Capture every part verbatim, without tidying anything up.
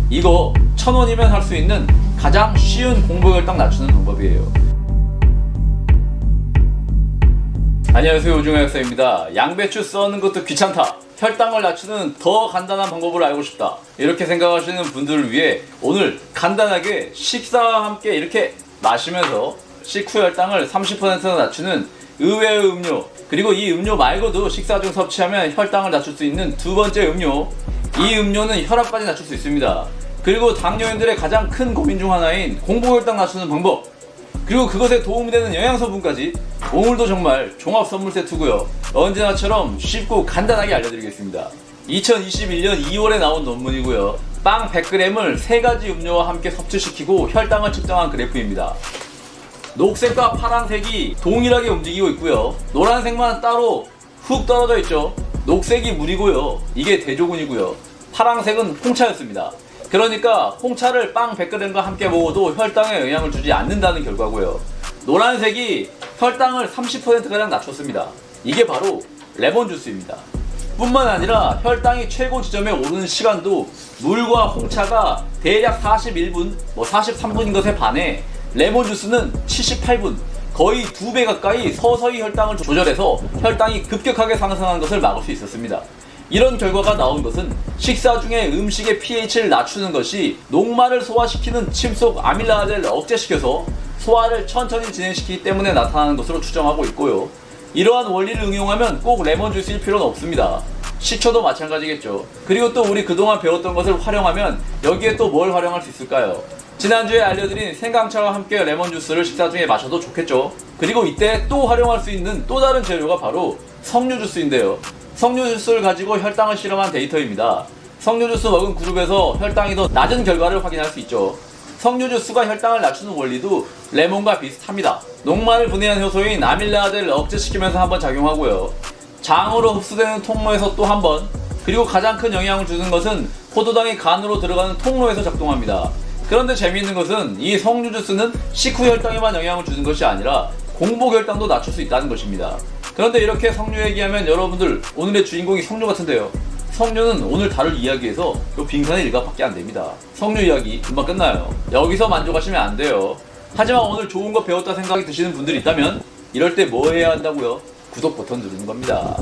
이거 천 원이면 할 수 있는 가장 쉬운 공복혈당 낮추는 방법이에요. 안녕하세요, 오중환 약사입니다. 양배추 써는 것도 귀찮다, 혈당을 낮추는 더 간단한 방법을 알고 싶다, 이렇게 생각하시는 분들을 위해 오늘 간단하게 식사와 함께 이렇게 마시면서 식후 혈당을 삼십 퍼센트나 낮추는 의외의 음료, 그리고 이 음료 말고도 식사 중 섭취하면 혈당을 낮출 수 있는 두 번째 음료, 이 음료는 혈압까지 낮출 수 있습니다. 그리고 당뇨인들의 가장 큰 고민 중 하나인 공복혈당 낮추는 방법, 그리고 그것에 도움이 되는 영양소분까지 오늘도 정말 종합 선물 세트고요. 언제나처럼 쉽고 간단하게 알려드리겠습니다. 이천이십일 년 이월에 나온 논문이고요. 빵 백 그램을 세 가지 음료와 함께 섭취시키고 혈당을 측정한 그래프입니다. 녹색과 파란색이 동일하게 움직이고 있고요. 노란색만 따로 훅 떨어져 있죠. 녹색이 물이고요. 이게 대조군이고요. 파란색은 홍차였습니다. 그러니까 홍차를 빵 백 그램과 함께 먹어도 혈당에 영향을 주지 않는다는 결과고요. 노란색이 혈당을 삼십 퍼센트가량 낮췄습니다. 이게 바로 레몬 주스입니다. 뿐만 아니라 혈당이 최고 지점에 오르는 시간도 물과 홍차가 대략 사십일 분, 뭐 사십삼 분인 것에 반해 레몬 주스는 칠십팔 분, 거의 두 배 가까이 서서히 혈당을 조절해서 혈당이 급격하게 상승하는 것을 막을 수 있었습니다. 이런 결과가 나온 것은 식사 중에 음식의 피에이치를 낮추는 것이 녹말을 소화시키는 침 속 아밀라아제를 억제시켜서 소화를 천천히 진행시키기 때문에 나타나는 것으로 추정하고 있고요. 이러한 원리를 응용하면 꼭 레몬 주스일 필요는 없습니다. 식초도 마찬가지겠죠. 그리고 또 우리 그동안 배웠던 것을 활용하면 여기에 또 뭘 활용할 수 있을까요? 지난주에 알려드린 생강차와 함께 레몬 주스를 식사 중에 마셔도 좋겠죠. 그리고 이때 또 활용할 수 있는 또 다른 재료가 바로 석류 주스인데요. 석류 주스를 가지고 혈당을 실험한 데이터입니다. 석류 주스 먹은 그룹에서 혈당이 더 낮은 결과를 확인할 수 있죠. 석류 주스가 혈당을 낮추는 원리도 레몬과 비슷합니다. 녹말을 분해한 효소인 아밀라아제를 억제시키면서 한번 작용하고요. 장으로 흡수되는 통로에서 또 한 번, 그리고 가장 큰 영향을 주는 것은 포도당이 간으로 들어가는 통로에서 작동합니다. 그런데 재미있는 것은 이 석류 주스는 식후 혈당에만 영향을 주는 것이 아니라 공복 혈당도 낮출 수 있다는 것입니다. 그런데 이렇게 석류 얘기하면 여러분들 오늘의 주인공이 석류 같은데요. 석류는 오늘 다룰 이야기에서 그 빙산의 일각밖에 안 됩니다. 석류 이야기 금방 끝나요. 여기서 만족하시면 안 돼요. 하지만 오늘 좋은 거 배웠다 생각이 드시는 분들이 있다면 이럴 때 뭐 해야 한다고요? 구독 버튼 누르는 겁니다.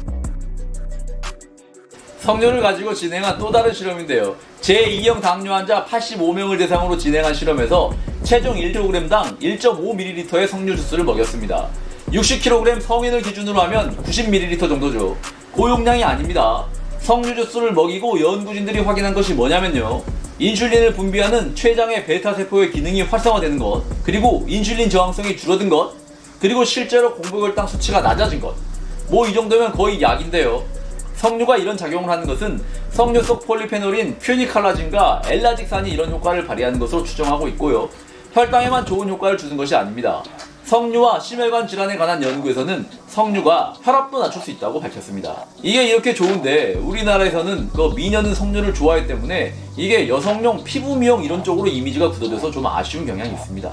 석류를 가지고 진행한 또 다른 실험인데요. 제이형 당뇨 환자 팔십오 명을 대상으로 진행한 실험에서 체중 일 킬로그램당 일 점 오 밀리리터의 석류 주스를 먹였습니다. 육십 킬로그램 성인을 기준으로 하면 구십 밀리리터 정도죠. 고용량이 아닙니다. 석류 주스를 먹이고 연구진들이 확인한 것이 뭐냐면요. 인슐린을 분비하는 췌장의 베타세포의 기능이 활성화되는 것, 그리고 인슐린 저항성이 줄어든 것, 그리고 실제로 공복혈당 수치가 낮아진 것. 뭐 이 정도면 거의 약인데요. 석류가 이런 작용을 하는 것은 석류 속 폴리페놀인 퓨니칼라진과 엘라직산이 이런 효과를 발휘하는 것으로 추정하고 있고요. 혈당에만 좋은 효과를 주는 것이 아닙니다. 석류와 심혈관 질환에 관한 연구에서는 석류가 혈압도 낮출 수 있다고 밝혔습니다. 이게 이렇게 좋은데 우리나라에서는 그 미녀는 석류를 좋아하기 때문에 이게 여성용 피부 미용 이런 쪽으로 이미지가 굳어져서 좀 아쉬운 경향이 있습니다.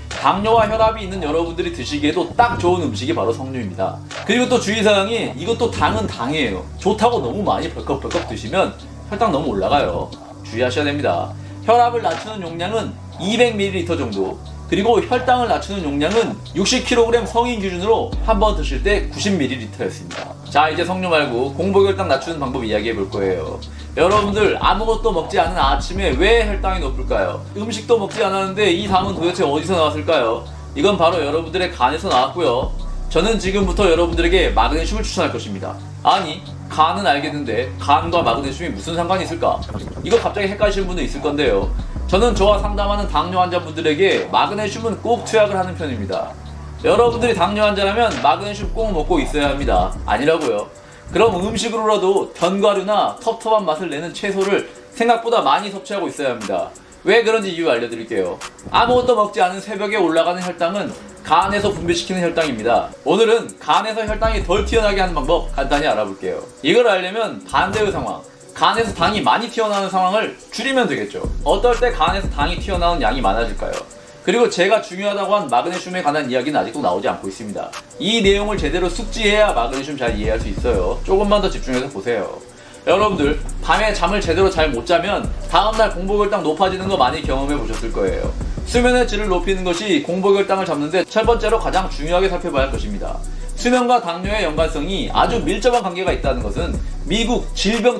당뇨와 혈압이 있는 여러분들이 드시기에도 딱 좋은 음식이 바로 석류입니다. 그리고 또 주의사항이, 이것도 당은 당이에요. 좋다고 너무 많이 벌컥벌컥 드시면 혈당 너무 올라가요. 주의하셔야 됩니다. 혈압을 낮추는 용량은 이백 밀리리터 정도, 그리고 혈당을 낮추는 용량은 육십 킬로그램 성인 기준으로 한 번 드실 때 구십 밀리리터였습니다. 자, 이제 석류 말고 공복혈당 낮추는 방법 이야기해 볼 거예요. 여러분들 아무것도 먹지 않은 아침에 왜 혈당이 높을까요? 음식도 먹지 않았는데 이 당은 도대체 어디서 나왔을까요? 이건 바로 여러분들의 간에서 나왔고요. 저는 지금부터 여러분들에게 마그네슘을 추천할 것입니다. 아니, 간은 알겠는데 간과 마그네슘이 무슨 상관이 있을까? 이거 갑자기 헷갈리시는 분도 있을 건데요. 저는 저와 상담하는 당뇨 환자분들에게 마그네슘은 꼭 투약을 하는 편입니다. 여러분들이 당뇨 환자라면 마그네슘 꼭 먹고 있어야 합니다. 아니라고요. 그럼 음식으로라도 견과류나 텁텁한 맛을 내는 채소를 생각보다 많이 섭취하고 있어야 합니다. 왜 그런지 이유 알려드릴게요. 아무것도 먹지 않은 새벽에 올라가는 혈당은 간에서 분비시키는 혈당입니다. 오늘은 간에서 혈당이 덜 튀어나게 하는 방법 간단히 알아볼게요. 이걸 알려면 반대의 상황, 간에서 당이 많이 튀어나오는 상황을 줄이면 되겠죠. 어떨 때 간에서 당이 튀어나오는 양이 많아질까요? 그리고 제가 중요하다고 한 마그네슘에 관한 이야기는 아직도 나오지 않고 있습니다. 이 내용을 제대로 숙지해야 마그네슘 잘 이해할 수 있어요. 조금만 더 집중해서 보세요. 여러분들 밤에 잠을 제대로 잘 못 자면 다음날 공복혈당 높아지는 거 많이 경험해 보셨을 거예요. 수면의 질을 높이는 것이 공복혈당을 잡는데 첫 번째로 가장 중요하게 살펴봐야 할 것입니다. 수면과 당뇨의 연관성이 아주 밀접한 관계가 있다는 것은 미국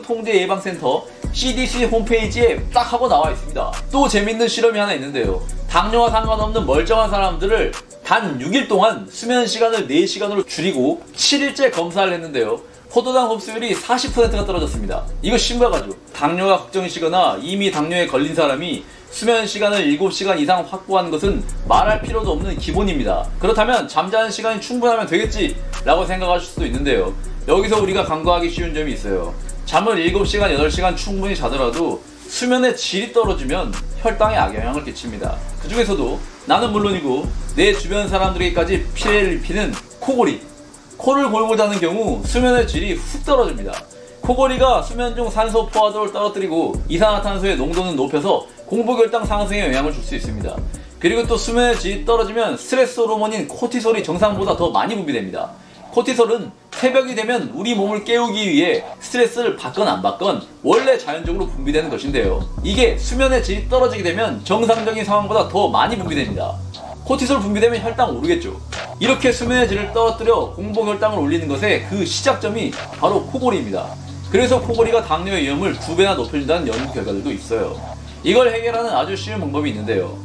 질병통제예방센터 씨디씨 홈페이지에 딱 하고 나와 있습니다. 또 재밌는 실험이 하나 있는데요. 당뇨와 상관없는 멀쩡한 사람들을 단 육 일 동안 수면 시간을 네 시간으로 줄이고 칠 일째 검사를 했는데요. 포도당 흡수율이 사십 퍼센트가 떨어졌습니다. 이거 신기하죠? 당뇨가 걱정이시거나 이미 당뇨에 걸린 사람이 수면 시간을 일곱 시간 이상 확보하는 것은 말할 필요도 없는 기본입니다. 그렇다면 잠자는 시간이 충분하면 되겠지 라고 생각하실 수도 있는데요. 여기서 우리가 간과하기 쉬운 점이 있어요. 잠을 일곱 시간, 여덟 시간 충분히 자더라도 수면의 질이 떨어지면 혈당에 악영향을 끼칩니다. 그 중에서도 나는 물론이고 내 주변 사람들에게까지 피해를 입히는 코골이. 코를 골고 자는 경우 수면의 질이 훅 떨어집니다. 코골이가 수면 중 산소 포화도를 떨어뜨리고 이산화탄소의 농도는 높여서 공복혈당 상승에 영향을 줄 수 있습니다. 그리고 또 수면의 질이 떨어지면 스트레스 호르몬인 코티솔이 정상보다 더 많이 분비됩니다. 코티솔은 새벽이 되면 우리 몸을 깨우기 위해 스트레스를 받건 안 받건 원래 자연적으로 분비되는 것인데요. 이게 수면의 질이 떨어지게 되면 정상적인 상황보다 더 많이 분비됩니다. 코티솔 분비되면 혈당 오르겠죠. 이렇게 수면의 질을 떨어뜨려 공복혈당을 올리는 것의 그 시작점이 바로 코골이입니다. 그래서 코골이가 당뇨의 위험을 두 배나 높여준다는 연구 결과들도 있어요. 이걸 해결하는 아주 쉬운 방법이 있는데요.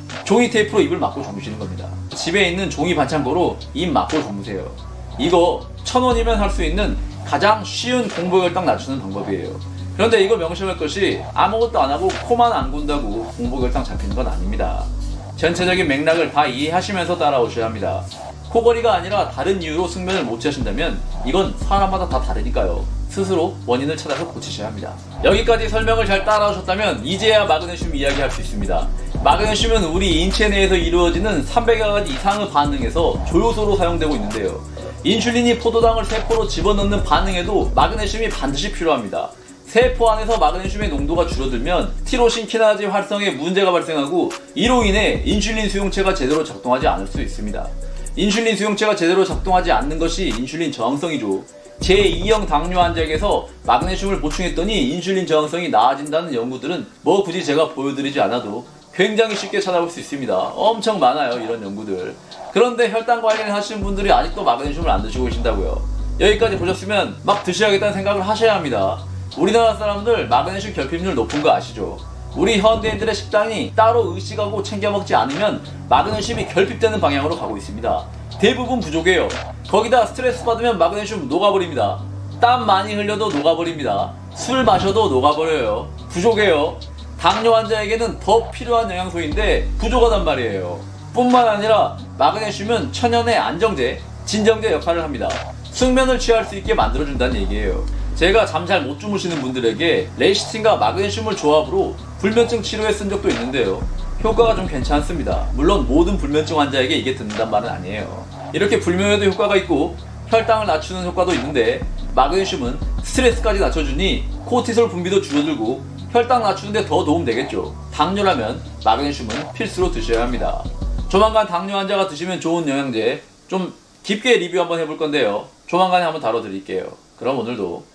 종이 테이프로 입을 막고 주무시는 겁니다. 집에 있는 종이 반창고로 입 막고 주무세요. 이거 천 원이면 할 수 있는 가장 쉬운 공복혈당 낮추는 방법이에요. 그런데 이거 명심할 것이 아무것도 안 하고 코만 안 군다고 공복혈당 잡히는 건 아닙니다. 전체적인 맥락을 다 이해하시면서 따라오셔야 합니다. 코골이가 아니라 다른 이유로 숙면을 못 취하신다면 이건 사람마다 다 다르니까요. 스스로 원인을 찾아서 고치셔야 합니다. 여기까지 설명을 잘 따라오셨다면 이제야 마그네슘 이야기할 수 있습니다. 마그네슘은 우리 인체 내에서 이루어지는 삼백여 가지 이상의 반응에서 조효소로 사용되고 있는데요. 인슐린이 포도당을 세포로 집어넣는 반응에도 마그네슘이 반드시 필요합니다. 세포 안에서 마그네슘의 농도가 줄어들면 티로신 키나제 활성에 문제가 발생하고 이로 인해 인슐린 수용체가 제대로 작동하지 않을 수 있습니다. 인슐린 수용체가 제대로 작동하지 않는 것이 인슐린 저항성이죠. 제이형 당뇨 환자에게서 마그네슘을 보충했더니 인슐린 저항성이 나아진다는 연구들은 뭐 굳이 제가 보여드리지 않아도 굉장히 쉽게 찾아볼 수 있습니다. 엄청 많아요, 이런 연구들. 그런데 혈당 관리를 하시는 분들이 아직도 마그네슘을 안 드시고 계신다고요. 여기까지 보셨으면 막 드셔야겠다는 생각을 하셔야 합니다. 우리나라 사람들 마그네슘 결핍률 높은 거 아시죠? 우리 현대인들의 식단이 따로 의식하고 챙겨 먹지 않으면 마그네슘이 결핍되는 방향으로 가고 있습니다. 대부분 부족해요. 거기다 스트레스 받으면 마그네슘 녹아버립니다. 땀 많이 흘려도 녹아버립니다. 술 마셔도 녹아버려요. 부족해요. 당뇨 환자에게는 더 필요한 영양소인데 부족하단 말이에요. 뿐만 아니라 마그네슘은 천연의 안정제, 진정제 역할을 합니다. 숙면을 취할 수 있게 만들어준다는 얘기예요. 제가 잠 잘 못 주무시는 분들에게 레시틴과 마그네슘을 조합으로 불면증 치료에 쓴 적도 있는데요. 효과가 좀 괜찮습니다. 물론 모든 불면증 환자에게 이게 듣는단 말은 아니에요. 이렇게 불면에도 효과가 있고 혈당을 낮추는 효과도 있는데 마그네슘은 스트레스까지 낮춰주니 코티솔 분비도 줄어들고 혈당 낮추는데 더 도움되겠죠. 당뇨라면 마그네슘은 필수로 드셔야 합니다. 조만간 당뇨 환자가 드시면 좋은 영양제 좀 깊게 리뷰 한번 해볼 건데요. 조만간에 한번 다뤄드릴게요. 그럼 오늘도